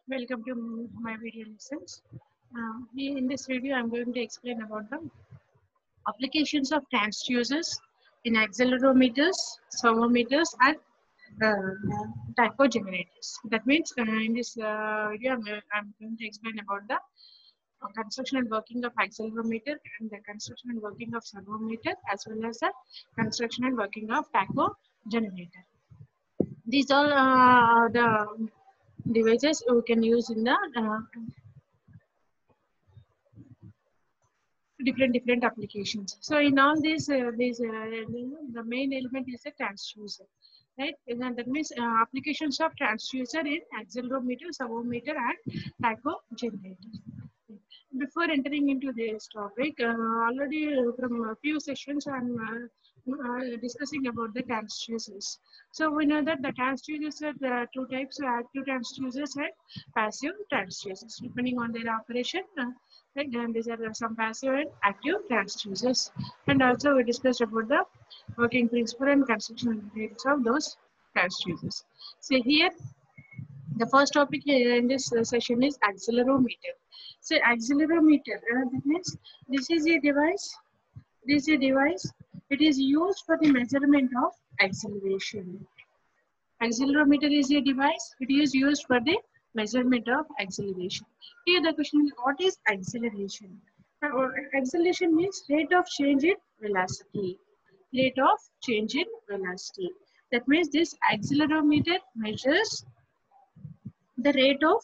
Welcome to my video lessons. In this video, I'm going to explain about the applications of transducers in accelerometers, servometers, and tachogenerators. That means in this video, I'm going to explain about the construction and working of accelerometer and the construction and working of servometer, as well as the construction and working of tachogenerator. These all are the devices we can use in the different applications. So in all the main element is a transducer, right? And that means applications of transducer in accelerometer, servometer, and tachogenerator. Before entering into this topic, already from a few sessions I'm discussing about the transducers. So we know that the transducers are the two types: active transducers and passive transducers, depending on their operation. Right, and these are some passive and active transducers. And also we discussed about the working principle and construction details of those transducers. So here the first topic in this session is accelerometer. So accelerometer, that means this is a device. This is a device. It is used for the measurement of acceleration. Accelerometer is a device. It is used for the measurement of acceleration. Here the question is, what is acceleration? Acceleration means rate of change in velocity. Rate of change in velocity. That means this accelerometer measures the rate of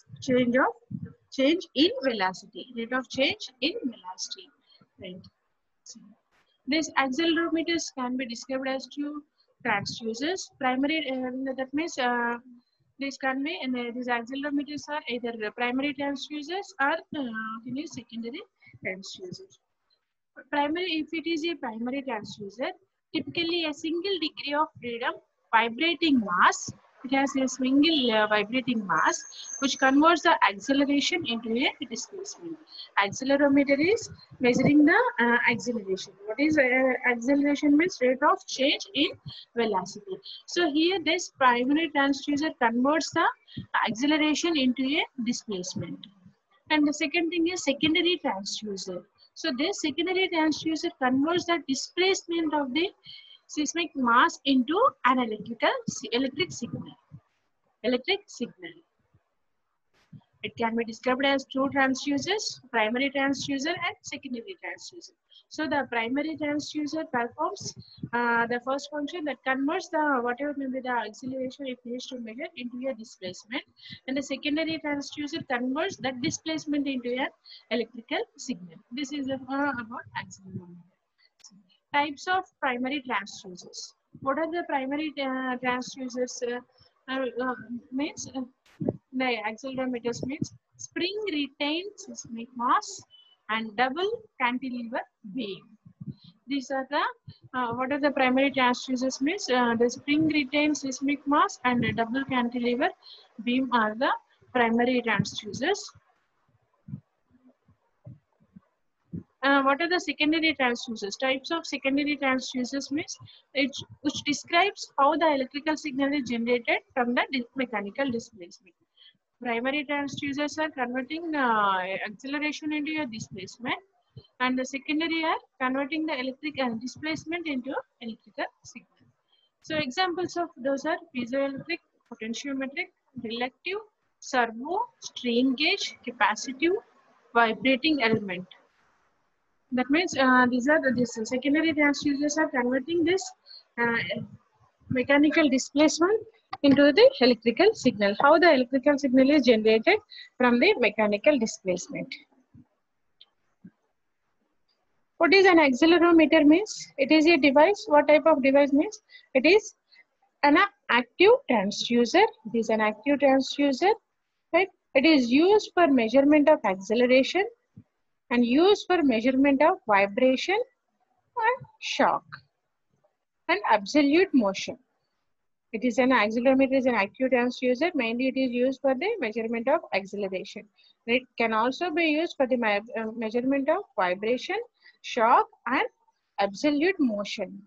change in velocity. Rate of change in velocity. Right. So, these accelerometers can be described as two transducers. Primary, that means these can be, and these accelerometers are either primary transducers or secondary transducers. Primary, if it is a primary transducer, typically a single degree of freedom vibrating mass. It has a single vibrating mass which converts the acceleration into a displacement. Accelerometer is measuring the acceleration. What is acceleration means? Rate of change in velocity. So here this primary transducer converts the acceleration into a displacement. And the second thing is secondary transducer. So this secondary transducer converts the displacement of the seismic mass into an electric signal. Electric signal. It can be described as two transducers, primary transducer and secondary transducer. So the primary transducer performs the first function that converts the whatever may be the acceleration it needs to measure into a displacement, and the secondary transducer converts that displacement into an electrical signal. This is about accelerometer. Types of primary transducers. What are the primary transducers? Means the accelerometers means spring retained seismic mass and double cantilever beam. These are the what are the primary transducers means? The spring retained seismic mass and the double cantilever beam are the primary transducers. What are the secondary transducers? Types of secondary transducers means which describes how the electrical signal is generated from the mechanical displacement. Primary transducers are converting acceleration into a displacement, and the secondary are converting the electric displacement into electrical signal. So examples of those are piezoelectric, potentiometric, reactive, servo, strain gauge, capacitive, vibrating element. That means these secondary transducers are converting this uh, mechanical displacement into the electrical signal. How the electrical signal is generated from the mechanical displacement. What is an accelerometer means? It is a device. What type of device means? It is an active transducer. It is an active transducer, right? It is used for measurement of acceleration and used for measurement of vibration and shock and absolute motion. It is an accelerometer is an active transducer. Mainly it is used for the measurement of acceleration. It can also be used for the measurement of vibration, shock and absolute motion.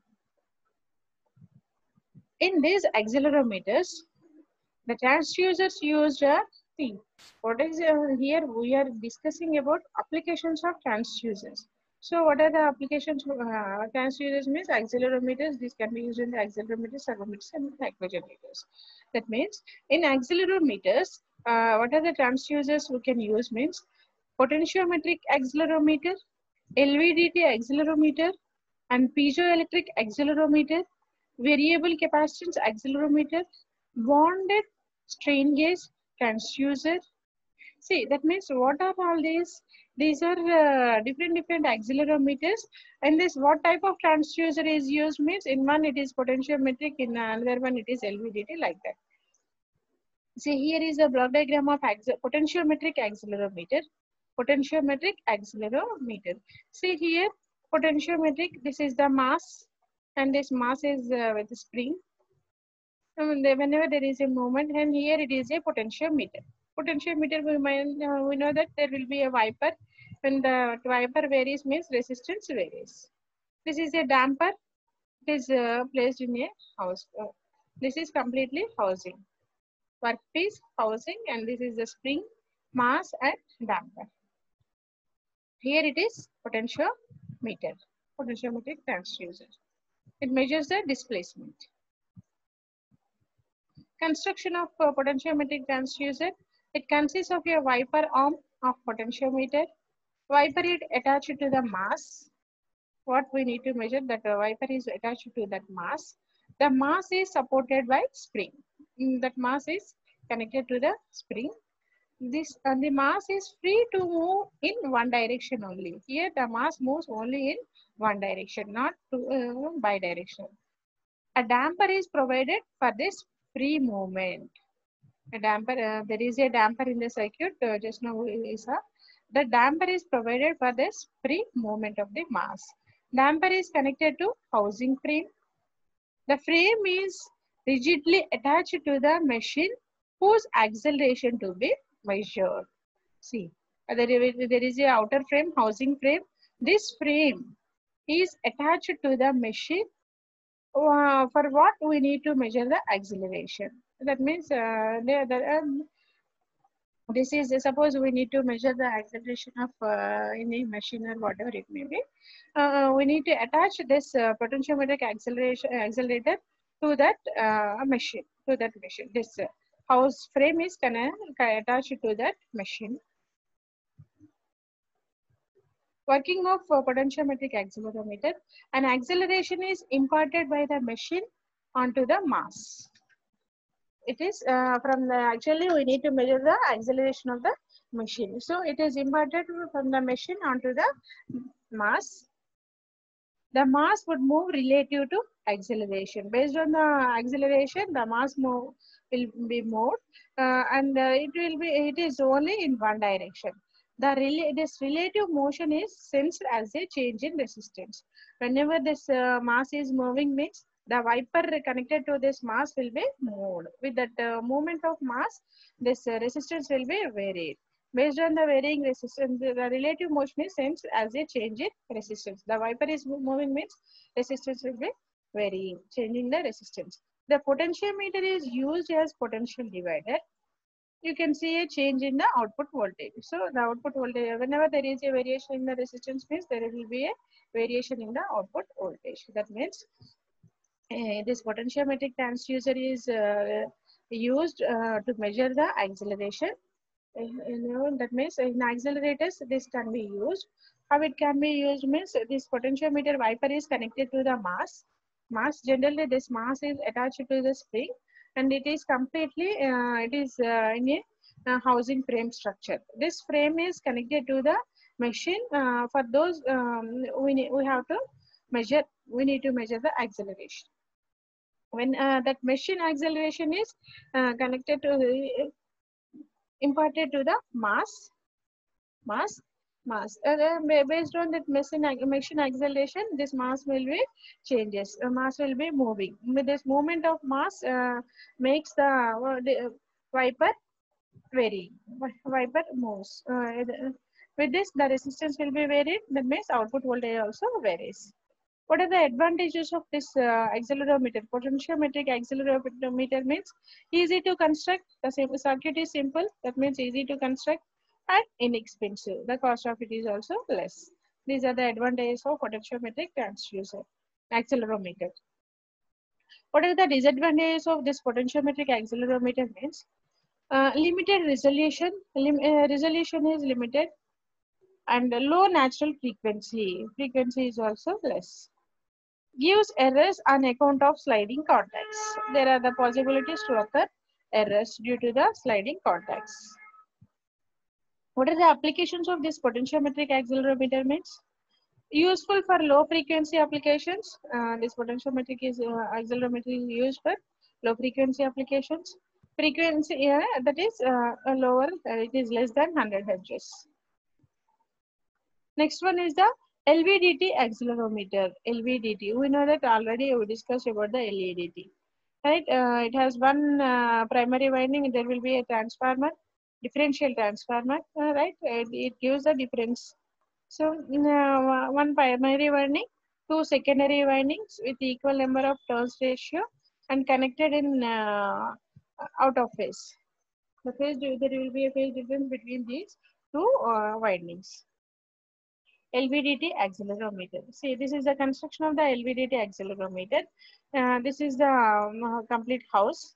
In these accelerometers, the transducers used are See, what is here we are discussing about applications of transducers. So, what are the applications of transducers? Means accelerometers. This can be used in the accelerometers, servometers, and microgenerators. That means in accelerometers, what are the transducers we can use? Means potentiometric accelerometer, LVDT accelerometer, and piezoelectric accelerometer, variable capacitance accelerometer, bonded strain gauge transducer. See, that means what are all these? These are different accelerometers. And this what type of transducer is used means in one it is potentiometric, in another one it is LVDT, like that. See, here is a block diagram of potentiometric accelerometer. Potentiometric accelerometer. See here, potentiometric, this is the mass, and this mass is with the spring. And whenever there is a movement, and here it is a potentiometer. Potentiometer, we know that there will be a wiper. When the wiper varies means resistance varies. This is a damper. It is placed in a house. This is completely housing. Workpiece, housing, and this is the spring, mass, and damper. Here it is potentiometer, potentiometric transducer. It measures the displacement. Construction of potentiometric transducer. It consists of a wiper arm of potentiometer. Wiper is attached to the mass. What we need to measure, that wiper is attached to that mass. The mass is supported by spring. That mass is connected to the spring. This the mass is free to move in one direction only. Here the mass moves only in one direction, not to, bi-directional. A damper is provided for this free movement. A damper, there is a damper in the circuit. Just now we saw. The damper is provided for this free movement of the mass. Damper is connected to housing frame. The frame is rigidly attached to the machine whose acceleration to be measured. See, there is a outer frame, housing frame. This frame is attached to the machine. For what we need to measure the acceleration. That means this is suppose we need to measure the acceleration of any machine or whatever it may be. We need to attach this potentiometric accelerator to that machine. This house frame is attached to that machine. Working of potentiometric accelerometer. An acceleration is imparted by the machine onto the mass. It is from the, actually we need to measure the acceleration of the machine. So it is imparted from the machine onto the mass. The mass would move relative to acceleration. Based on the acceleration, the mass will be moved, and it is only in one direction. This relative motion is sensed as a change in resistance. Whenever this mass is moving means the wiper connected to this mass will be moved. With that movement of mass, this resistance will be varied. Based on the varying resistance, the relative motion is sensed as a change in resistance. The wiper is moving means resistance will be varying, changing the resistance. The potentiometer is used as potential divider. You can see a change in the output voltage. So the output voltage, whenever there is a variation in the resistance means there will be a variation in the output voltage. That means this potentiometric transducer is used to measure the acceleration. That means in accelerators this can be used. How it can be used means this potentiometer wiper is connected to the mass. Generally this mass is attached to the spring, and it is completely in a housing frame structure. This frame is connected to the machine. For those we need to measure the acceleration. When that machine acceleration is connected to imparted to the mass. Based on that machine acceleration, this mass will be changes. Mass will be moving. With this movement of mass makes the wiper vary. Wiper moves. With this, the resistance will be varied. That means output voltage also varies. What are the advantages of this accelerometer? Potentiometric accelerometer means easy to construct. The circuit is simple. That means easy to construct and inexpensive. The cost of it is also less. These are the advantages of potentiometric transducer, accelerometer. What are the disadvantages of this potentiometric accelerometer means? Limited resolution. Resolution is limited and low natural frequency. Frequency is also less. Gives errors on account of sliding contacts. There are the possibilities to occur errors due to the sliding contacts. What are the applications of this potentiometric accelerometer means? Useful for low frequency applications. This potentiometric accelerometer is used for low frequency applications. Frequency that is lower, it is less than 100 Hz. Next one is the LVDT accelerometer. LVDT, we know that already we discussed about the LVDT. Right, it has one primary winding. There will be a transformer, differential transformer. Right, it gives the difference. So one primary winding, two secondary windings with equal number of turns ratio and connected in out of phase. The phase, there will be a phase difference between these two windings. LVDT accelerometer. See, this is the construction of the LVDT accelerometer. This is the complete house.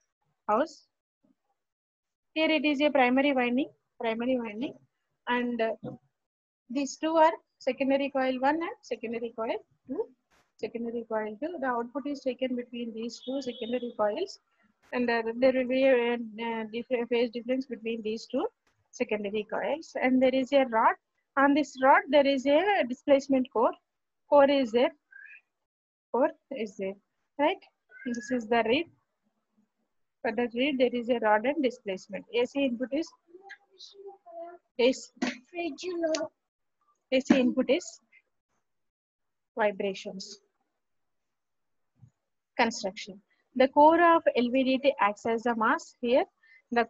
Here it is a primary winding, and these two are secondary coil 1 and secondary coil 2. The output is taken between these two secondary coils, and there will be a phase difference between these two secondary coils. And there is a rod. On this rod, there is a displacement core. Core is there. Right? This is the reed. For the reed, there is a rod and displacement. AC input is vibrations. Construction. The core of LVDT acts as a mass. Here, this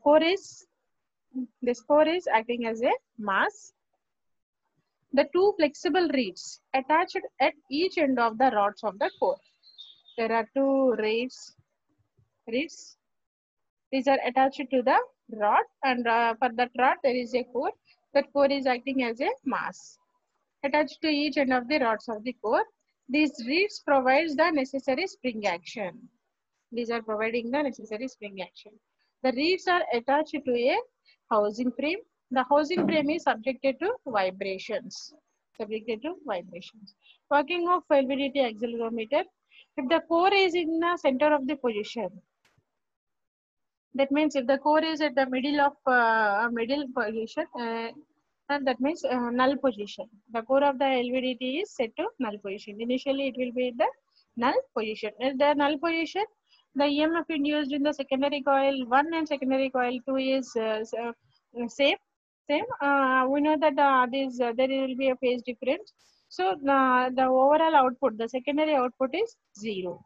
core is acting as a mass. The two flexible reeds attached at each end of the rods of the core. There are two reeds. These are attached to the rod, and for that rod there is a core. That core is acting as a mass. Attached to each end of the rods of the core, these reeds provides the necessary spring action. These are providing the necessary spring action. The reeds are attached to a housing frame. The housing frame is subjected to vibrations. Working of LVDT accelerometer. If the core is in the center of the position, that means if the core is at the middle of middle position, and that means null position. The core of the LVDT is set to null position. Initially, it will be in the null position. In the null position, the EMF induced in the secondary coil 1 and secondary coil 2 is same. We know that there will be a phase difference. So the overall output, the secondary output is 0.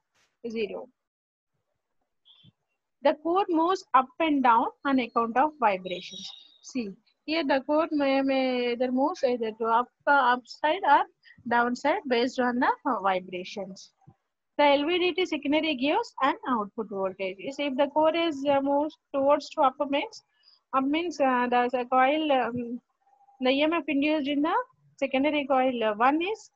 The core moves up and down on account of vibrations. See, here the core may either moves either to upside or downside based on the vibrations. The LVDT secondary gives an output voltage. If the core is moves towards to upper means the coil, the EMF induced in the secondary coil 1 is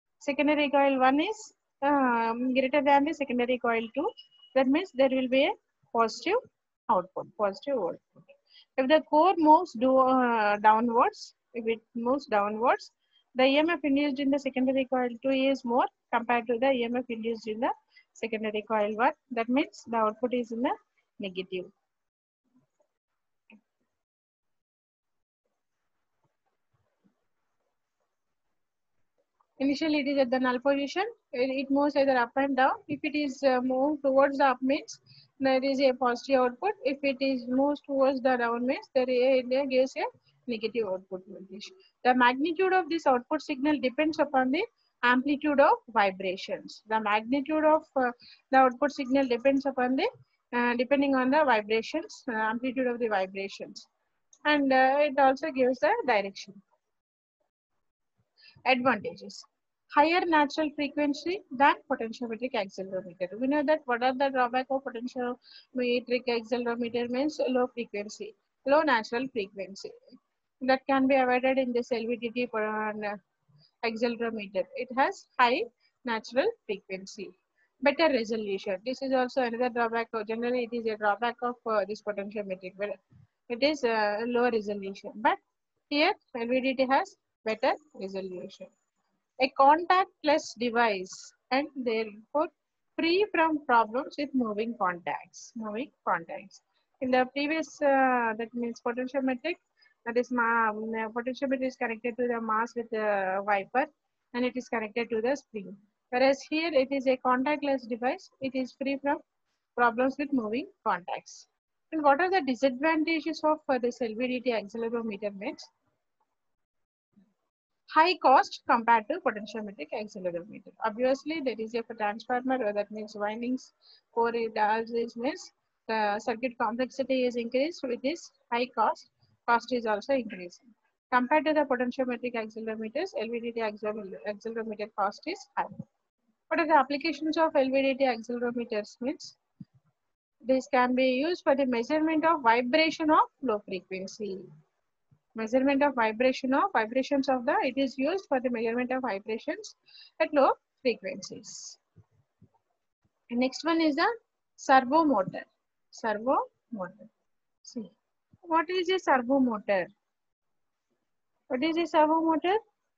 greater than the secondary coil 2. That means there will be a positive output. If the core moves downwards, the EMF induced in the secondary coil 2 is more compared to the EMF induced in the secondary coil 1. That means the output is in the negative. Initially, it is at the null position. It moves either up and down. If it is moved towards the up means there is a positive output. If it is moves towards the down means there gives a negative output voltage. The magnitude of this output signal depends upon the amplitude of vibrations. The magnitude of the output signal depends upon the depending on the vibrations, amplitude of the vibrations, and it also gives the direction. Advantages. higher natural frequency than potentiometric accelerometer. We know that what are the drawback of potentiometric accelerometer means low frequency, low natural frequency. That can be avoided in this LVDT accelerometer. It has high natural frequency, better resolution. This is also another drawback. Generally, it is a drawback of this potentiometric, but it is low resolution. But here, LVDT has better resolution. A contactless device and therefore free from problems with moving contacts. Moving contacts. In the previous, that means potentiometric, that is potentiometer is connected to the mass with the wiper and it is connected to the spring. Whereas here it is a contactless device, it is free from problems with moving contacts. And what are the disadvantages of this LVDT accelerometer means? High cost compared to potentiometric accelerometer. Obviously, there is a transformer, that means windings for it. As this means the circuit complexity is increased with this high cost. Cost is also increasing. Compared to the potentiometric accelerometers, LVDT accelerometer cost is high. What are the applications of LVDT accelerometers means? This can be used for the measurement of vibration of low frequency. Measurement of vibrations of the, it is used for the measurement of vibrations at low frequencies. And next one is the servo motor. Servo motor. See, what is a servo motor? What is a servo motor?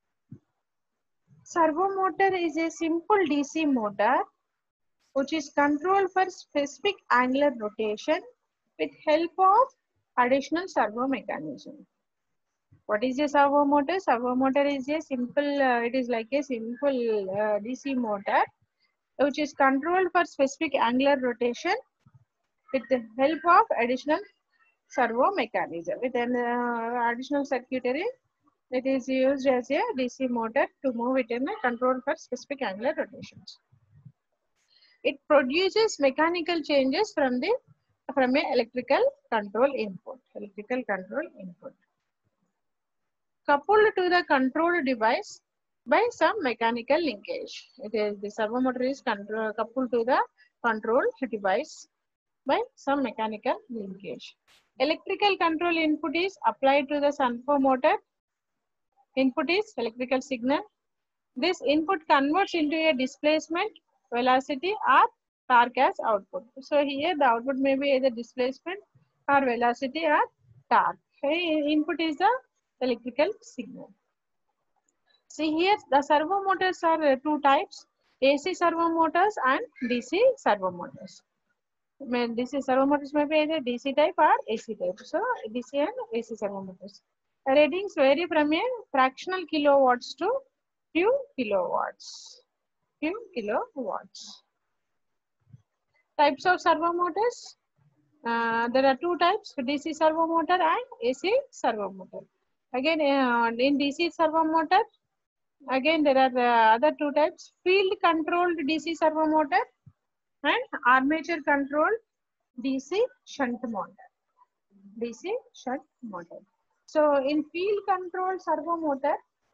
Servo motor is a simple DC motor which is controlled for specific angular rotation with help of additional servo mechanism. What is a servo motor? Servo motor is a simple, it is like a simple DC motor which is controlled for specific angular rotation with the help of additional servo mechanism. With an additional circuitry, it is used as a DC motor to move it in a control for specific angular rotations. It produces mechanical changes from a electrical control input. Electrical control input. Coupled to the control device by some mechanical linkage. It is the servo motor is coupled to the control device by some mechanical linkage. Electrical control input is applied to the servo motor. Input is electrical signal. This input converts into a displacement, velocity or torque as output. So here the output may be either displacement or velocity or torque. Input is the electrical signal. See here the servo motors are two types, AC servo motors and DC servo motors. DC servo motors may be either DC type or AC type. So DC and AC servo motors. Ratings vary from a fractional kilowatts to few kilowatts. Few kilowatts. Types of servo motors. There are two types, DC servo motor and AC servo motor. Again, in DC servo motor, again there are other two types, field controlled DC servo motor and armature controlled DC shunt motor. DC shunt motor. So in field controlled servo motor,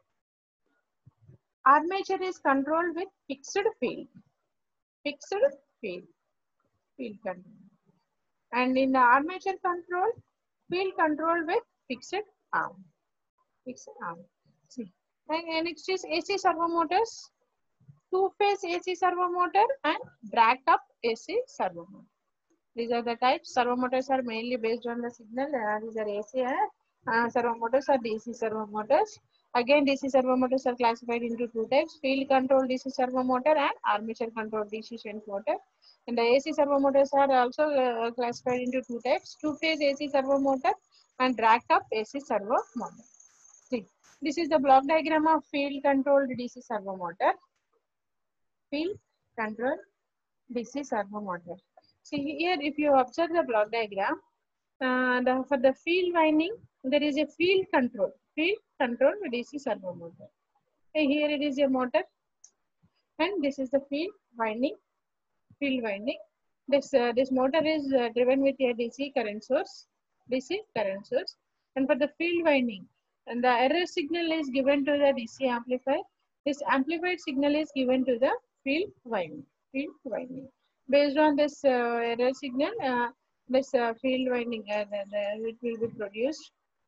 armature is controlled with fixed field. Fixed field. Field control. And in the armature control, field control with fixed arm. Fixed arm. See. And next is AC servo motors. Two-phase AC servo motor and drag-up AC servo motor. These are the types. Servo motors are mainly based on the signal. These are AC and servo motors are DC servo motors. Again, DC servo motors are classified into two types. Field control DC servo motor and armature control DC shunt motor. And the AC servo motors are also classified into two types. Two-phase AC servo motor and drag-up AC servo motor. See, this is the block diagram of field controlled DC servo motor. Field control DC servo motor. See here, if you observe the block diagram, for the field winding, there is a field control DC servo motor. Here it is a motor, and this is the field winding. This motor is driven with a DC current source. And for the field winding, and the error signal is given to the DC amplifier. This amplified signal is given to the field winding. Field winding. Based on this error signal, this field winding it will be produced.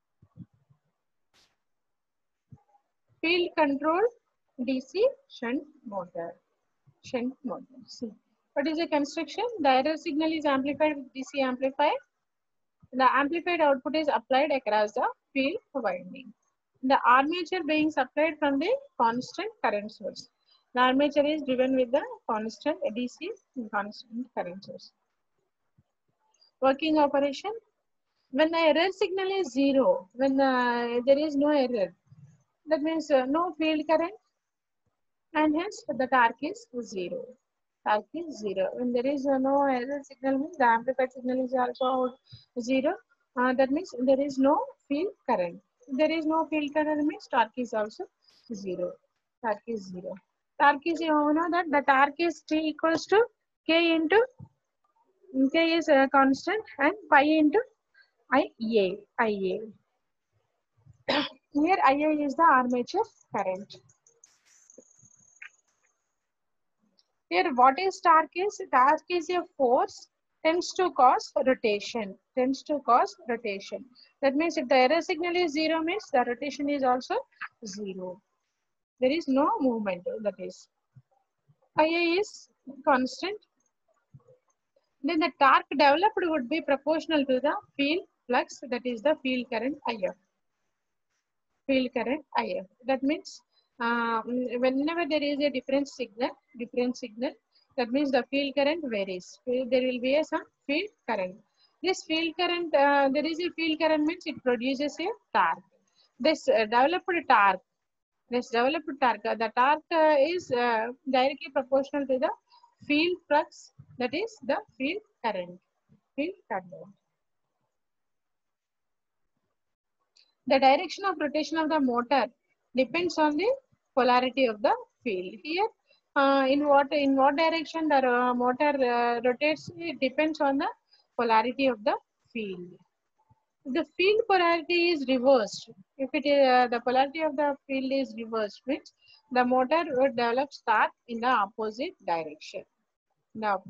Field control DC shunt motor. Shunt motor. See, what is the construction? The error signal is amplified with DC amplifier. The amplified output is applied across the field winding. The armature being supplied from the constant current source. The armature is driven with the constant DC constant current source. Working operation. When the error signal is zero, when there is no error, that means no field current, and hence the torque is zero. Torque is zero. When there is no error signal, means the amplified signal is also zero. That means there is no field current. If there is no field current, means torque is also zero. Torque is zero. Torque is, you know that the torque is T equals to K into K is a constant and pi into IA. IA. Here IA is the armature current. Here what is torque is? Torque is a force tends to cause rotation. Tends to cause rotation. That means if the error signal is zero, means the rotation is also zero. There is no movement. That is IA is constant. Then the torque developed would be proportional to the field flux, that is the field current IF. Field current IF. That means whenever there is a different signal, that means the field current varies. There will be some field current. This field current, there is a field current means it produces a torque. This developed torque, the torque is directly proportional to the field flux, that is the field current. Field current. The direction of rotation of the motor depends on the polarity of the field. Here, in what direction the motor rotates, it depends on the polarity of the field. The field polarity is reversed. If it is the polarity of the field is reversed, means the motor would develop torque in the opposite direction. That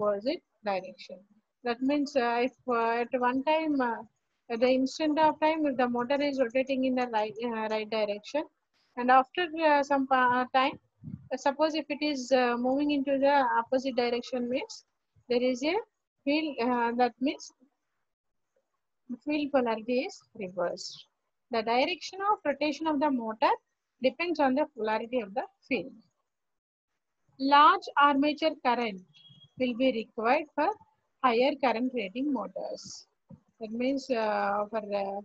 means if at one time at the instant of time, if the motor is rotating in the right direction, and after some time, suppose if it is moving into the opposite direction, means there is a field, that means field polarity is reversed. The direction of rotation of the motor depends on the polarity of the field. Large armature current will be required for higher current rating motors. That means for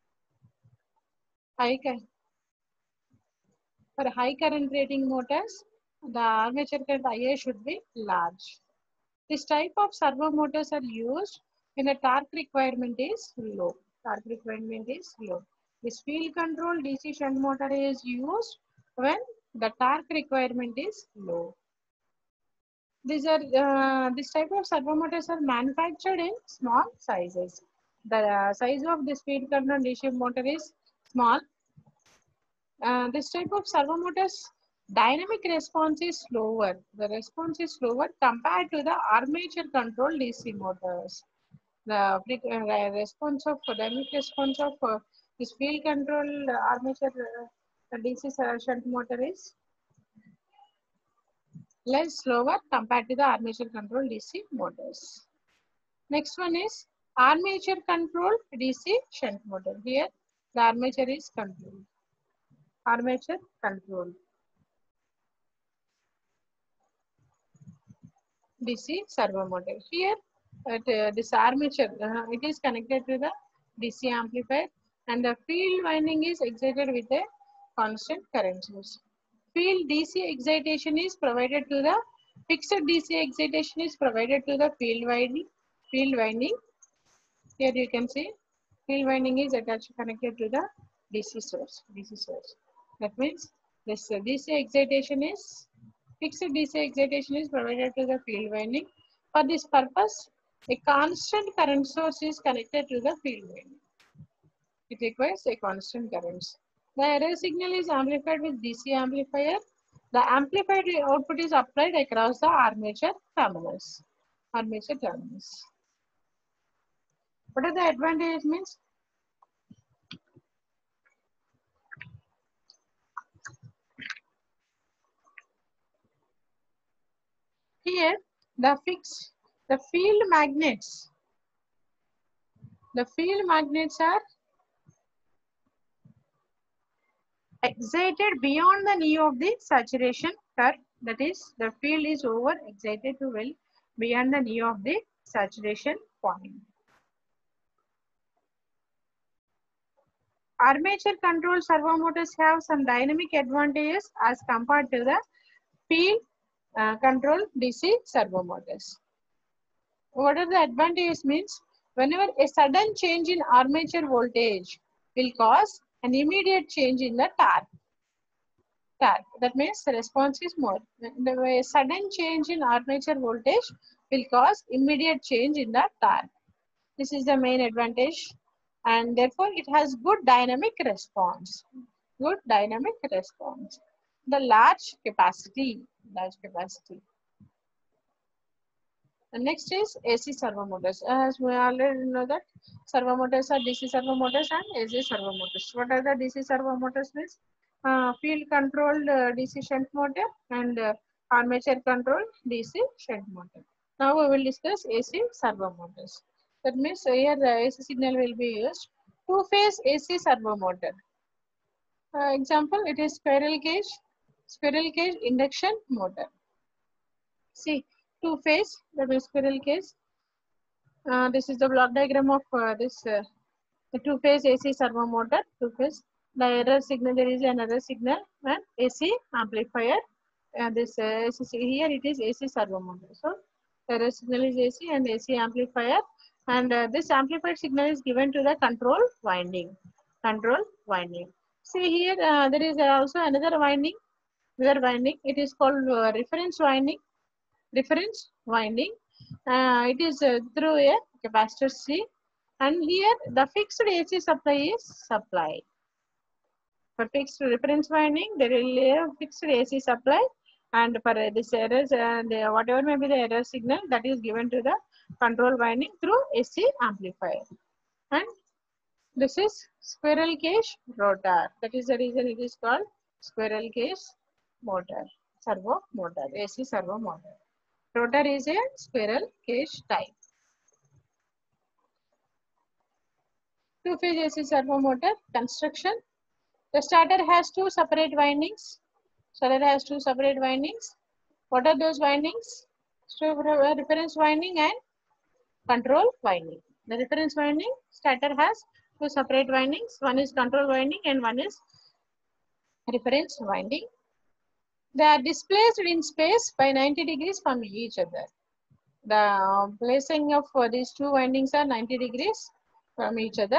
high current rating motors, the armature current IA should be large. This type of servo motors are used when the torque requirement is low. This field control DC shunt motor is used when the torque requirement is low. These are this type of servo motors are manufactured in small sizes. The size of this field control DC motor is small. This type of servo motors dynamic response is slower. The response is slower compared to the armature control DC motors. The response of dynamic response of this field control armature DC shunt motor is less slower compared to the armature control DC motors. Next one is armature control DC shunt motor. Here the armature is controlled. Armature control DC servo motor. Here this armature it is connected to the DC amplifier and the field winding is excited with a constant current source. Field DC excitation is provided to the fixed DC excitation is provided to the field winding. Here you can see field winding is attached connected to the DC source. That means this DC excitation is fixed DC excitation is provided to the field winding. For this purpose, a constant current source is connected to the field winding. It requires a constant current. The error signal is amplified with DC amplifier. The amplified output is applied across the armature terminals. Armature terminals. What are the advantages means? Here, the field magnets. The field magnets are excited beyond the knee of the saturation curve. That is, the field is over excited to well beyond the knee of the saturation point. Armature control servo motors have some dynamic advantages as compared to the field control DC servo motors. What are the advantages means? Whenever a sudden change in armature voltage will cause an immediate change in the torque. That means the response is more. A sudden change in armature voltage will cause immediate change in the torque. This is the main advantage, and therefore it has good dynamic response. Good dynamic response. The large capacity. And next is AC servo motors. As we already know that servo motors are DC servo motors and AC servo motors. What are the DC servo motors means? Field controlled DC shunt motor and armature controlled DC shunt motor. Now we will discuss AC servo motors. That means here the AC signal will be used. Two-phase AC servo motor. Example, it is squirrel cage induction motor. See, two-phase, that is squirrel cage. This is the block diagram of this two-phase AC servo motor. Two-phase. The error signal, there is an error signal and AC amplifier. This here it is AC servo motor. So error signal is AC and AC amplifier, and this amplified signal is given to the control winding. Control winding. See here there is also another winding. It is called reference winding. Reference winding. It is through a capacitor C, and here the fixed AC supply is supplied. For fixed reference winding, there will be a fixed AC supply, and for this errors and whatever may be the error signal, that is given to the control winding through AC amplifier. And this is squirrel cage rotor. That is the reason it is called squirrel cage motor, servo motor, AC servo motor. Rotor is a squirrel cage type. Two-phase AC servo motor construction. The starter has two separate windings. What are those windings? So reference winding and control winding. The reference winding, starter has two separate windings. One is control winding and one is reference winding. They are displaced in space by 90 degrees from each other. The placing of these two windings are 90 degrees from each other.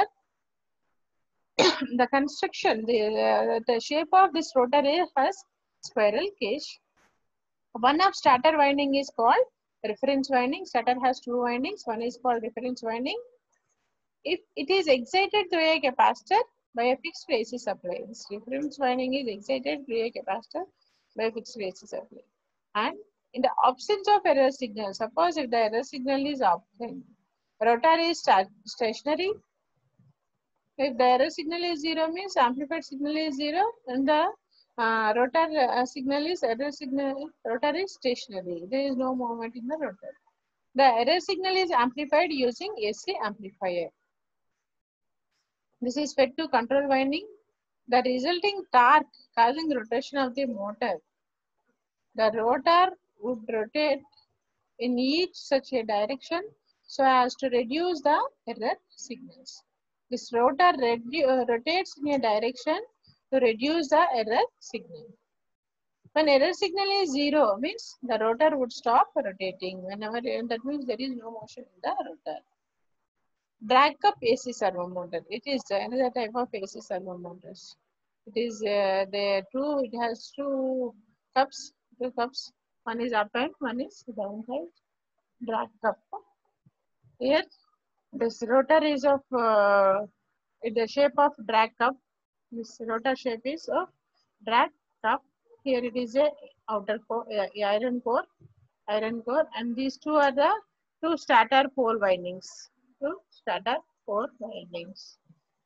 The construction, the shape of this rotor has squirrel cage. One of starter winding is called reference winding. Starter has two windings. One is called reference winding. If it is excited through a capacitor by a fixed AC supply, this reference winding is excited through a capacitor by a fixed AC supply. And in the absence of error signal, suppose if the error signal is absent, rotor is stationary. If the error signal is 0 means amplified signal is 0, and the rotor signal is rotor is stationary. There is no movement in the rotor. The error signal is amplified using AC amplifier. This is fed to control winding. The resulting torque causing rotation of the motor. The rotor would rotate in each such a direction so as to reduce the error signals. This rotor rotates in a direction to reduce the error signal. When error signal is 0, means the rotor would stop rotating. Whenever that means there is no motion in the rotor. Drag cup AC servo motor. It is another type of AC servo motors. It is it has two cups. One is up and one is down side. Drag cup. Here, this rotor is of the shape of drag cup. This rotor shape is of drag cup. Here it is a outer core, iron core, and these two are the two stator pole windings. Two stator pole windings.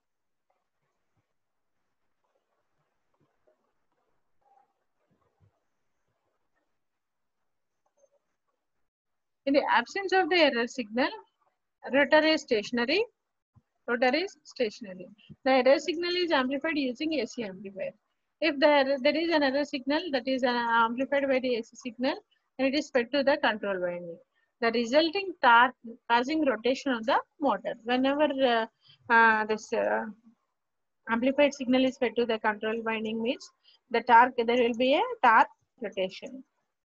In the absence of the error signal, rotor is stationary. Rotor is stationary. The error signal is amplified using AC amplifier. If there is an error signal that is amplified by the AC signal, and it is fed to the control winding. The resulting torque causing rotation of the motor. Whenever this amplified signal is fed to the control winding means the torque, there will be a torque rotation.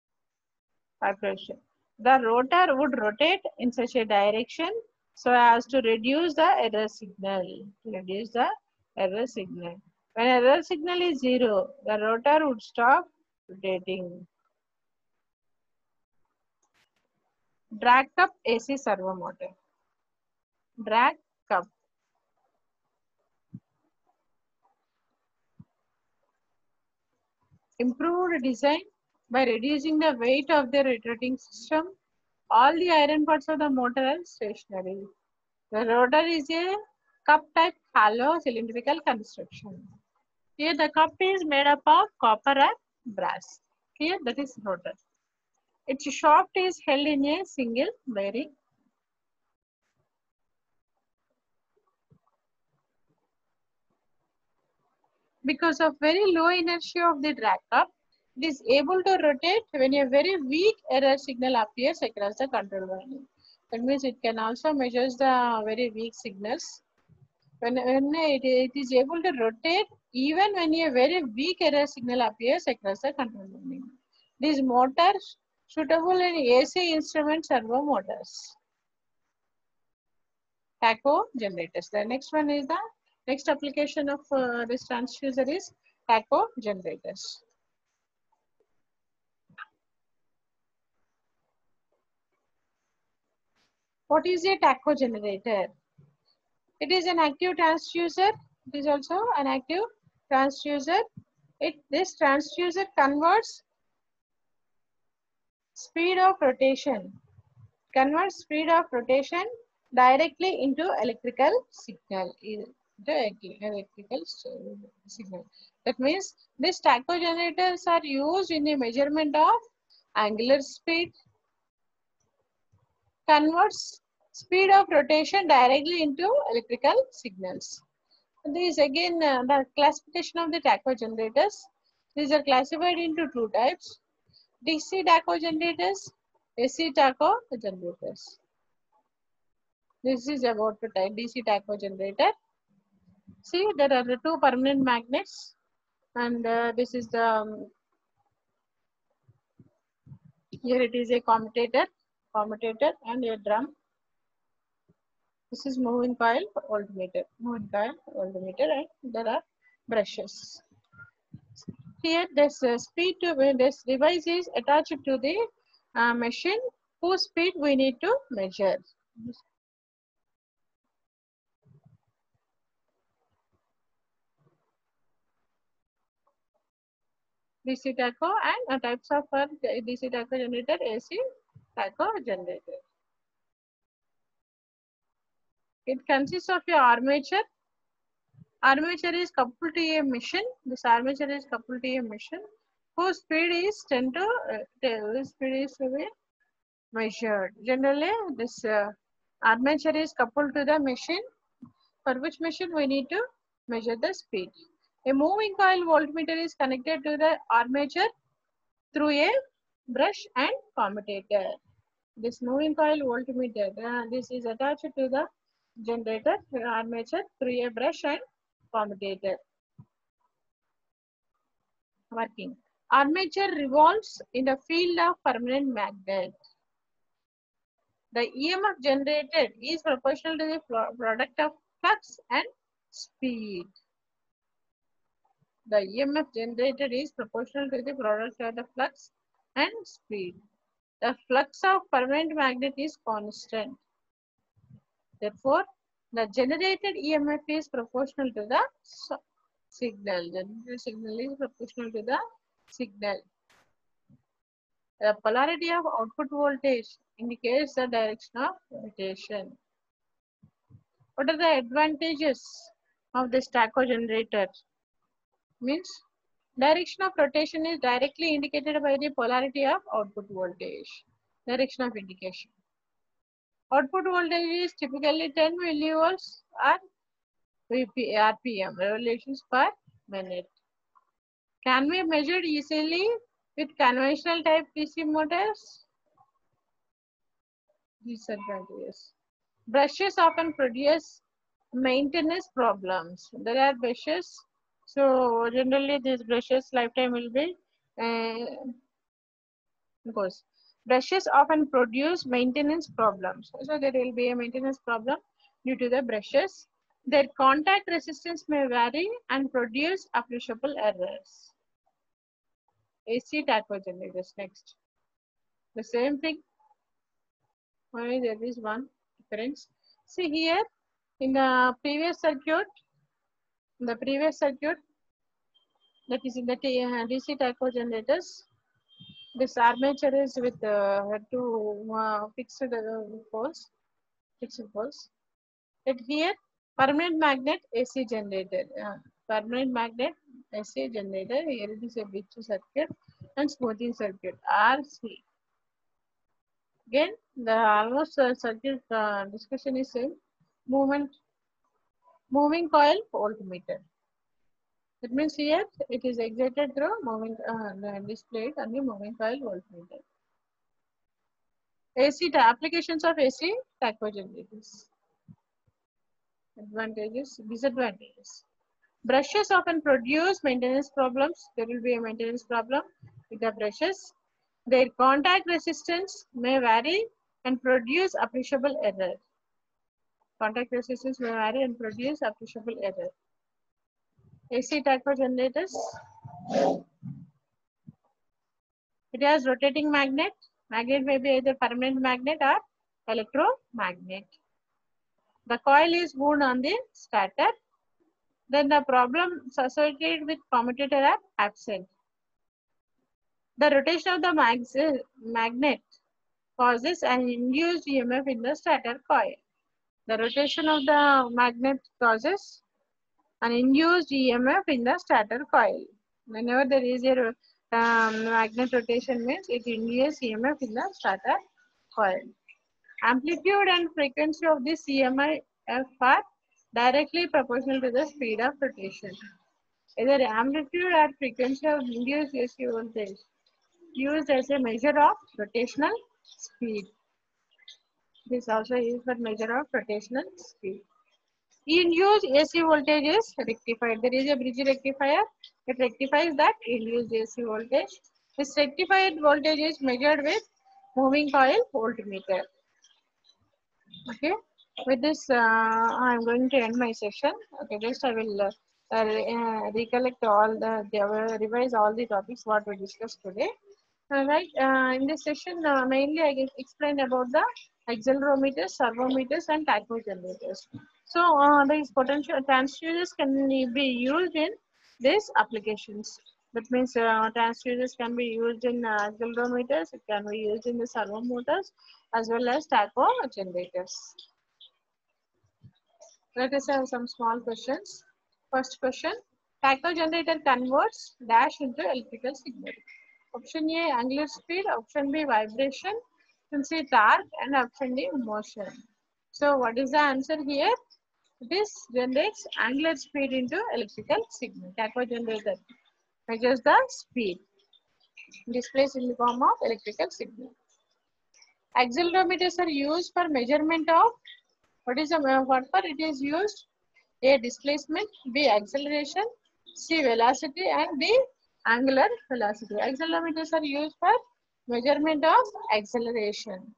The rotor would rotate in such a direction so as to reduce the error signal. Reduce the error signal. When error signal is 0, the rotor would stop rotating. Drag cup AC servo motor. Drag cup. Improved design by reducing the weight of the rotating system. All the iron parts of the motor are stationary. The rotor is a cup-type hollow cylindrical construction. Here the cup is made up of copper and brass. Here that is rotor. Its shaft is held in a single bearing. Because of very low inertia of the drag cup, it is able to rotate when a very weak error signal appears across the control winding. That means it can also measure the very weak signals. When it is able to rotate even when a very weak error signal appears across the control winding. These motors suitable in AC instrument servo motors. Tacho generators. The next one is the next application of this transducer is tacho generators. What is a tacho generator? It is an active transducer. It is also an active transducer. This transducer converts speed of rotation. Converts speed of rotation directly into electrical signal. That means these tacho generators are used in the measurement of angular speed. Converts speed of rotation directly into electrical signals. These again the classification of the tacho generators. These are classified into two types: DC tacho generators, AC tacho generators. This is about the type DC tacho generator. See, there are the two permanent magnets, and this is the here it is a commutator, and a drum. This is moving coil voltmeter, and there are brushes. Here, this speed to this device is attached to the machine whose speed we need to measure. DC tacho and types of DC tacho generator, AC tacho generator. It consists of a armature. Armature is coupled to a machine. This armature is coupled to a machine whose speed is speed is to be measured. Generally, this armature is coupled to the machine, for which machine we need to measure the speed. A moving coil voltmeter is connected to the armature through a brush and commutator. This moving coil voltmeter, this is attached to the generator armature through a brush and commutator. Working. Armature revolves in the field of permanent magnet. The EMF generated is proportional to the product of flux and speed. The EMF generated is proportional to the product of the flux and speed. The flux of permanent magnet is constant. Therefore, the generated EMF is proportional to the signal. The signal is proportional to the signal. The polarity of output voltage indicates the direction of rotation. What are the advantages of this tacho generator? Means direction of rotation is directly indicated by the polarity of output voltage. Direction of indication. Output voltage is typically 10 millivolts or RPM, revolutions per minute. Can be measured easily with conventional type DC motors. Disadvantages. Brushes often produce maintenance problems. There are brushes, so generally these brushes lifetime will be goes. Brushes often produce maintenance problems. So there will be a maintenance problem due to the brushes. Their contact resistance may vary and produce appreciable errors. AC tacho generators next. The same thing. Only there is one difference. See here in the previous circuit, that is in the DC tacho generators, this armature is with two fixed poles. But here permanent magnet AC generator. Permanent magnet AC generator. Here it is a bridge circuit and smoothing circuit RC. Again, the almost circuit discussion is same. Moving coil voltmeter. That means here it is excited through moving displayed on the moving coil voltmeter. AC applications of AC tacho generators. Advantages, disadvantages. Brushes often produce maintenance problems. There will be a maintenance problem with the brushes. Their contact resistance may vary and produce appreciable error. Contact resistance may vary and produce appreciable error. AC tacho generators. It has rotating magnet. Magnet may be either permanent magnet or electromagnet. The coil is wound on the stator. Then the problems associated with commutator are absent. The rotation of the magnet causes an induced EMF in the stator coil. The rotation of the magnet causes an induced EMF in the stator coil. Whenever there is a magnet rotation means it induces EMF in the stator coil. Amplitude and frequency of this EMF are directly proportional to the speed of rotation. Either amplitude or frequency of induced AC voltage used as a measure of rotational speed. This also used for measure of rotational speed. Induced AC voltage is rectified. There is a bridge rectifier. It rectifies that induced AC voltage. This rectified voltage is measured with moving coil voltmeter. Okay. With this, I am going to end my session. Okay, just I will recollect all revise all the topics what we discussed today. Right. In this session, mainly I explained about the accelerometers, servometers, and tacho generators. So these potential transducers can be used in these applications. That means transducers can be used in accelerometers. It can be used in the servo motors as well as tacho generators. Let us have some small questions. First question, tacho generator converts dash into electrical signal. Option A, angular speed. Option B, vibration. Option C, torque. And option D, motion. So what is the answer here? This generates angular speed into electrical signal. Tacho generator measures the speed. Displays in the form of electrical signal. Accelerometers are used for measurement of what for it is used? A, displacement, B, acceleration, C, velocity, and D, angular velocity. Accelerometers are used for measurement of acceleration.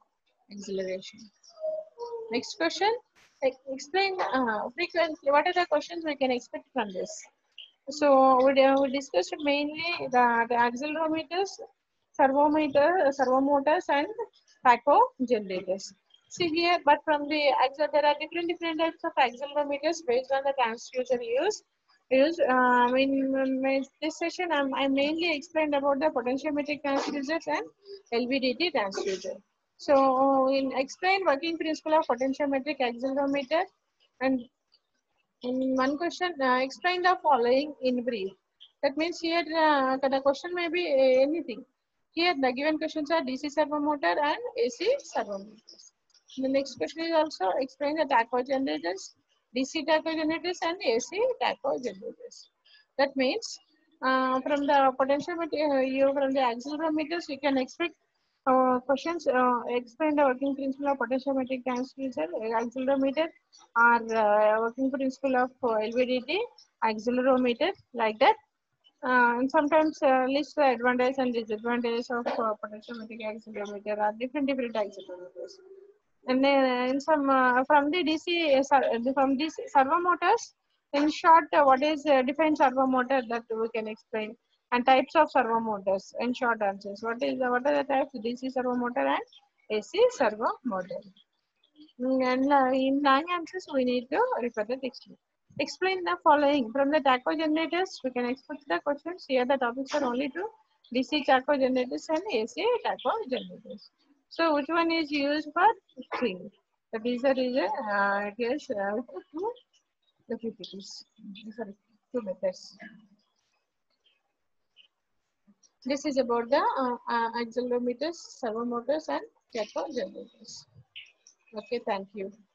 Next question. Explain frequently. What are the questions we can expect from this? So we discussed mainly the accelerometers, servo motors, and tacho generators. See here, but from the there are different types of accelerometers based on the transducer used. Use this session I mainly explained about the potentiometric transducers and LVDT transducer. So in explain working principle of potentiometric accelerometer, and in one question explain the following in brief. That means here the question may be anything. Here the given questions are DC servo motor and AC servo motors. The next question is also explain the tacho generators, DC tacho generators and AC tacho generators. That means from the potentiometer, you from the accelerometers, you can expect questions. Explain the working principle of potentiometric transducer, accelerometer, or working principle of LVDT, accelerometer, like that. And sometimes list the advantages and disadvantages of potentiometric accelerometer or different accelerometers. And then in some from the DC from these servo motors, in short, what is defined servo motor that we can explain, and types of servo motors in short answers. What are the types? DC servo motor and AC servo motor. And in long answers, we need to refer the textbook. Explain the following. From the tacho generators, we can expect the questions. Here the topics are only to DC tacho generators and AC tacho generators. So which one is used for string? The teaser is it is two the PPTs. These are two methods. This is about the accelerometers, servo motors, and tacho generators. Okay, thank you.